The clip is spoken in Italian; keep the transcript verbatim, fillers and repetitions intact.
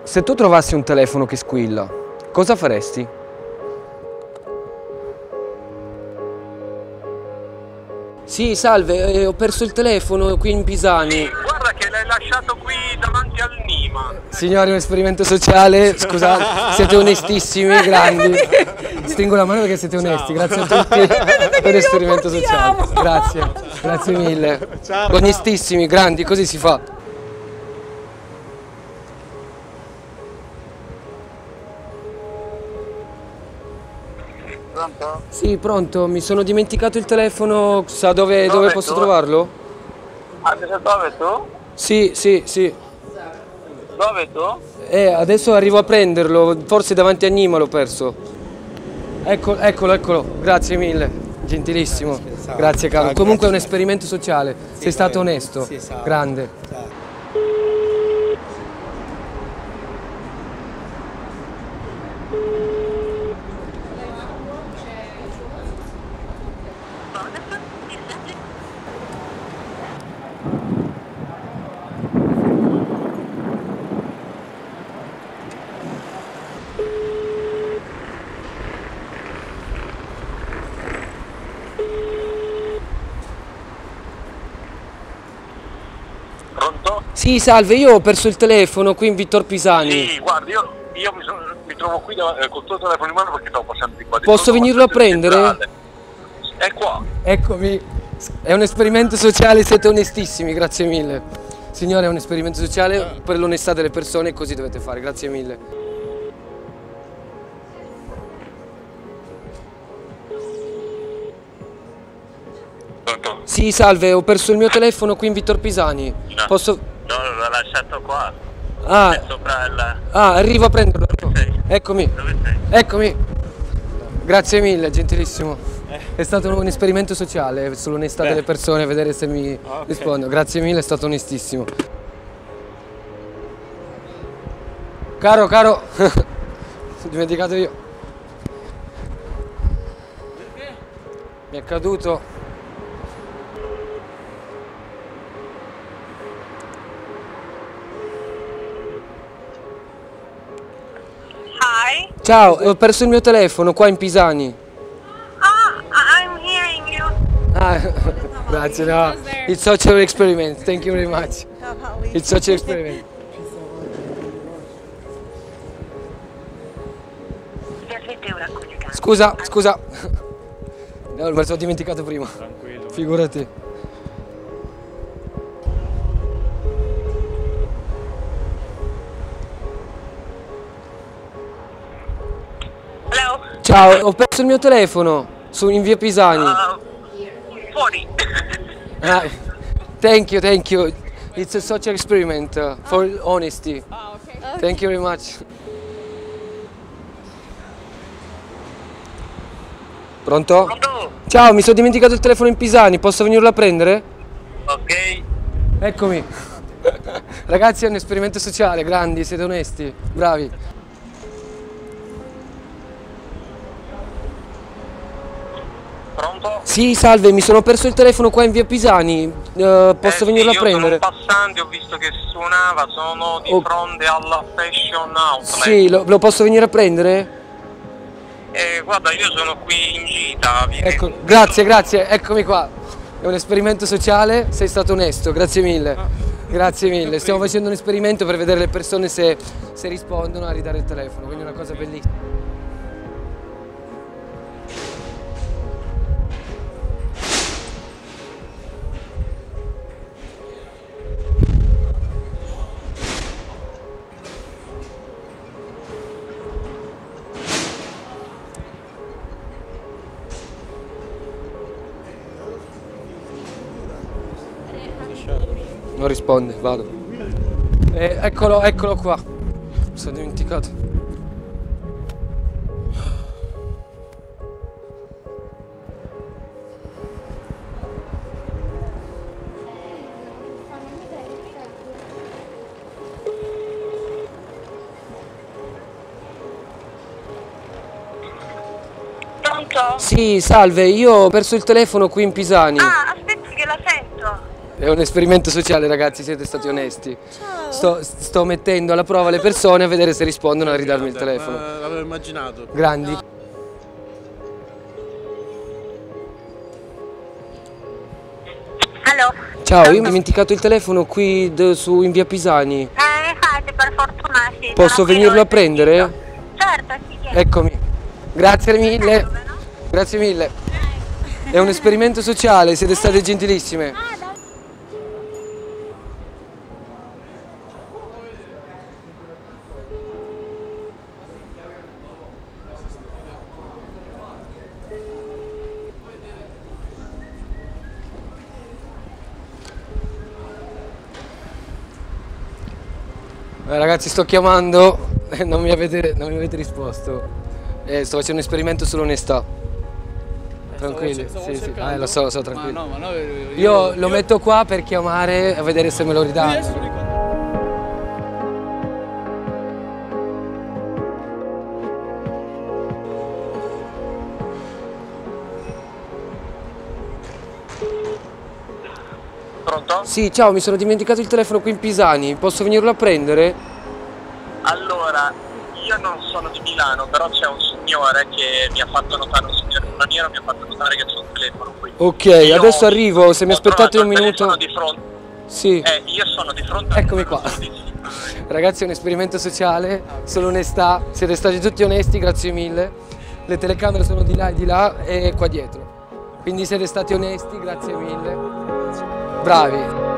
Se tu trovassi un telefono che squilla, cosa faresti? Sì, salve, eh, ho perso il telefono qui in Pisani. Sì, guarda che l'hai lasciato qui davanti al Nima. Signori, un esperimento sociale, scusate, siete onestissimi, grandi. Stringo la mano perché siete onesti, grazie a tutti per l'esperimento sociale. Grazie, grazie mille. Onestissimi, grandi, così si fa. Pronto? Sì, pronto, mi sono dimenticato il telefono, sa dove, dove, Dove posso tu? trovarlo? Adesso dove tu? Sì, sì, sì. Dove tu? Eh, adesso arrivo a prenderlo, forse davanti a Nima l'ho perso. Ecco, eccolo, eccolo, grazie mille, gentilissimo. Grazie caro. Comunque è un esperimento sociale, sei stato onesto, grande. Pronto? Sì, salve, io ho perso il telefono qui in Vittor Pisani. Sì, guarda, io, io mi, sono, mi trovo qui da, eh, col tuo telefono in mano perché stavo passando di qua. di Posso sotto, venirlo a passando in prendere? centrale. È qua. Eccomi, è un esperimento sociale, siete onestissimi, grazie mille. Signore, è un esperimento sociale per l'onestà delle persone, così dovete fare, grazie mille. Pronto? Sì, salve, ho perso il mio telefono qui in Vittor Pisani. No. Posso... No, l'ho lasciato qua. Ah, È sopra il... ah, arrivo a prenderlo. Dove sei? Eccomi, Dove sei? eccomi. Grazie mille, gentilissimo. È stato un esperimento sociale sull'onestà delle persone, vedere se mi Okay. rispondono. Grazie mille, è stato onestissimo. Caro, caro, ho dimenticato io. Perché? Mi è caduto. Hi. Ciao, ho perso il mio telefono qua in Pisani. Ah, I'm hearing you. Ah, grazie, no. It's such an experiment. Thank you very much. It's such an experiment. Scusa, scusa. No, me lo sono dimenticato prima. Tranquillo. Figurati. Hello. Ciao, ho perso il mio telefono su, in via Pisani. Uh, forty. Ah, thank you, thank you. It's a social experiment uh, for honesty. Oh, okay. Thank you very much. Pronto? Pronto? Ciao, mi sono dimenticato il telefono in Pisani, posso venirlo a prendere? Ok. Eccomi. Ragazzi, è un esperimento sociale, grandi, siete onesti, bravi. Pronto? Sì, salve, mi sono perso il telefono qua in via Pisani, eh, posso Eh, venirlo sì, a prendere? Io sono un passante, ho visto che suonava, sono di Oh. fronte alla Fashion Outlet. Sì, lo, lo posso venire a prendere? Eh, guarda, io sono qui in gita. vieni- Ecco, grazie, grazie, eccomi qua. È un esperimento sociale, sei stato onesto, grazie mille. Grazie mille, stiamo facendo un esperimento per vedere le persone se, se rispondono a ridare il telefono, quindi è una cosa bellissima. Non risponde, vado. Eh, eccolo, eccolo qua. Mi sono dimenticato. Pronto? Sì, salve, io ho perso il telefono qui in Pisani. Ah, aspetti che la sento. È un esperimento sociale, ragazzi, siete stati onesti. Ciao. sto, sto mettendo alla prova le persone a vedere se rispondono a ridarmi il telefono. L'avevo immaginato. Grandi. Hello. Ciao, io mi ho dimenticato il telefono qui d- su in via Pisani. Eh, infatti, per fortuna sì. Posso sono qui venirlo dove a prendere? sei finito. Certo, sì, vieni. Eccomi. Grazie mille. Grazie mille. È un esperimento sociale, siete state gentilissime. Eh, ragazzi, sto chiamando e non mi avete, non mi avete risposto. Eh, sto facendo un esperimento sull'onestà. Tranquilli, sì, sì. Eh, lo so, lo so, tranquillo. Ma no, ma no, io, Io lo metto qua per chiamare a vedere se me lo ridanno. Pronto? Sì, ciao, mi sono dimenticato il telefono qui in Pisani, posso venirlo a prendere? Allora, io non sono di Milano, però c'è un signore che mi ha fatto notare, un signore straniero mi ha fatto notare che c'è un telefono qui. Ok, Io adesso arrivo, se mi ho aspettate trovato un il minuto. telefono di fronte. Sì, Eh, io sono di fronte a eccomi qua. Ragazzi, è un esperimento sociale, sull'onestà, siete stati tutti onesti, grazie mille. Le telecamere sono di là e di là e qua dietro. Quindi siete stati onesti, grazie mille. Bravi.